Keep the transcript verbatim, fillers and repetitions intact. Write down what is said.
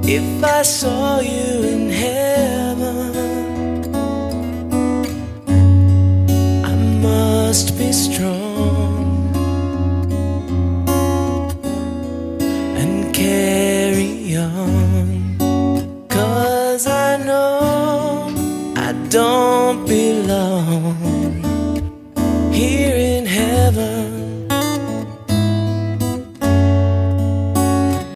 If I saw you in heaven, I must be strong and carry on.